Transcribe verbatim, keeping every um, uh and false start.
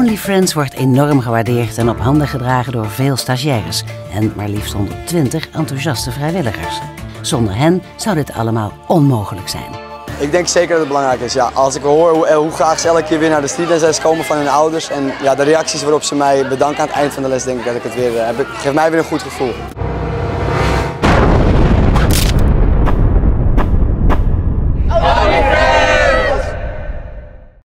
Only Friends wordt enorm gewaardeerd en op handen gedragen door veel stagiaires en maar liefst honderdtwintig enthousiaste vrijwilligers. Zonder hen zou dit allemaal onmogelijk zijn. Ik denk zeker dat het belangrijk is. Ja, als ik hoor hoe, hoe graag ze elke keer weer naar de streetdancesles komen van hun ouders en ja, de reacties waarop ze mij bedanken aan het eind van de les, denk ik dat ik het weer heb. Het geeft mij weer een goed gevoel.